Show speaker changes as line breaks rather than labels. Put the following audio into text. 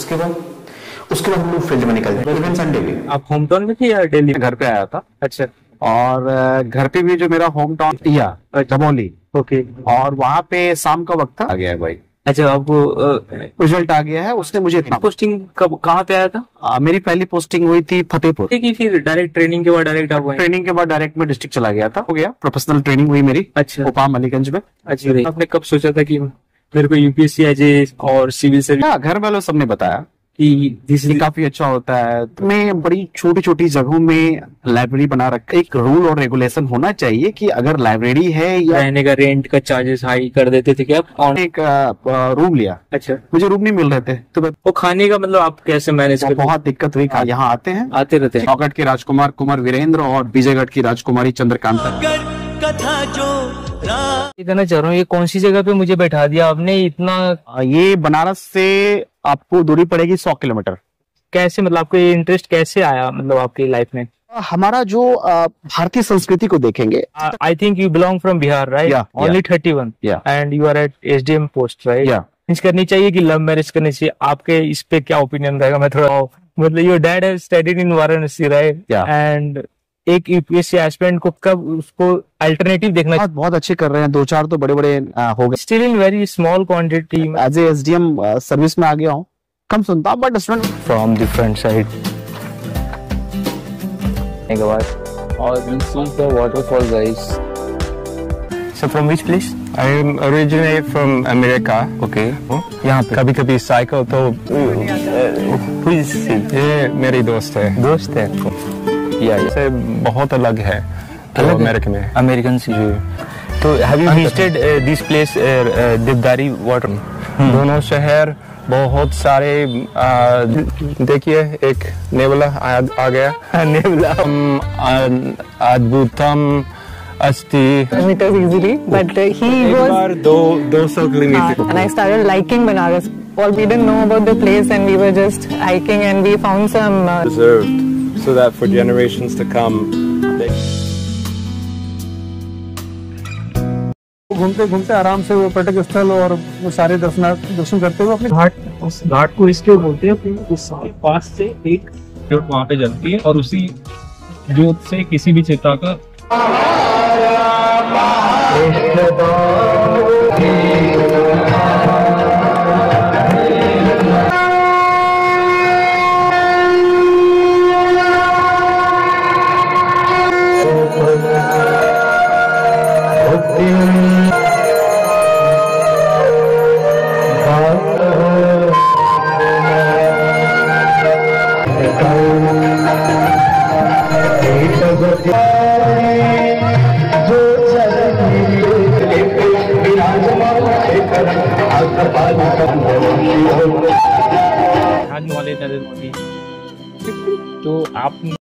उसके बाद हम लोग फील्ड में निकल जाए, इवन संडे भी।
आप होम टाउन में थे या दिल्ली?
घर पे आया था।
अच्छा।
और घर पे भी जो मेरा होम टाउन चंदौली,
ओके।
और वहाँ पे शाम का वक्त था, आ गया है भाई।
अच्छा, आपको
रिजल्ट आ गया है, उसने मुझे
पोस्टिंग कब कहाँ पे आया था?
मेरी पहली पोस्टिंग हुई थी फतेहपुर।
फिर डायरेक्ट ट्रेनिंग के बाद डायरेक्ट आप गए?
ट्रेनिंग के बाद डायरेक्ट मैं डिस्ट्रिक्ट चला गया था, हो गया प्रोफेशनल ट्रेनिंग हुई मेरी।
अच्छा।
उपाम अलीगंज में।
अच्छा, आपने कब सोचा था कि मेरे को यूपीएससी एजे और सिविल सर्विस?
घर वालों सबने बताया
कि
काफी अच्छा होता है। मैं बड़ी छोटी छोटी जगहों में लाइब्रेरी बना रखा। एक रूल और रेगुलेशन होना चाहिए कि अगर लाइब्रेरी है या
रहने का रेंट का चार्जेस हाई कर देते थे क्या आप?
एक रूम लिया।
अच्छा।
मुझे रूम नहीं मिल रहे थे, तो
वो खाने का मतलब आप कैसे मैनेज करते?
बहुत दिक्कत हुई। यहाँ आते रहते हैं नौगढ़ के राजकुमार कुमार वीरेंद्र और विजयगढ़ की राजकुमारी चंद्रकांता।
कहना चाह रहा हूँ, ये कौन सी जगह पे मुझे बैठा दिया आपने इतना?
ये बनारस से आपको दूरी पड़ेगी 100 किलोमीटर।
कैसे, मतलब आपको ये इंटरेस्ट कैसे आया, मतलब आपकी लाइफ में?
हमारा जो भारतीय संस्कृति को देखेंगे।
I think you belong from Bihar, right? Only 31 and you are at SDM post, right? Means करनी चाहिए कि लव मैरिज करनी चाहिए? आपके इस पे क्या ओपिनियन रहेगा? मैं थोड़ा, मतलब your dad has studied in Varanasi, right? And एक यूपीएससी एस्पिरेंट को कब उसको अल्टरनेटिव देखना?
बहुत अच्छे कर रहे हैं, 2-4 तो बड़े बड़े हो गए।
Still in very small quantity.
As a SDM service में आ गया हूँ, कम सुनता हूँ but student
from different side के बाद। और the waterfall guys. So from which place?
I am originally from America.
Okay.
यहाँ पे कभी कभी साइकिल तो
Who is he?
ये मेरी दोस्त है।
दोस्त है?
से बहुत अलग है तो अमेरिका में।
अमेरिकन से। तो have you visited this place, Devdari water?
दोनों शहर बहुत सारे। देखिए एक नेवला आ गया।
नेवला
अद्भुतम अस्ति
meters easily, but he was
200 kilometre.
and I started liking Banaras. All we didn't know about the place, and we were just hiking, and we found some
preserved so that for generations to come.
घूमते घूमते आराम से वो पर्यटक स्थल और वो सारे दर्शन करते हुए अपने
उस घाट को इसलिए बोलते हैं क्योंकि उसके पास से एक ज्योत वहाँ पे जलती है और उसी ज्योत से किसी भी चिता का वाले नरेंद्र मोदी। तो आप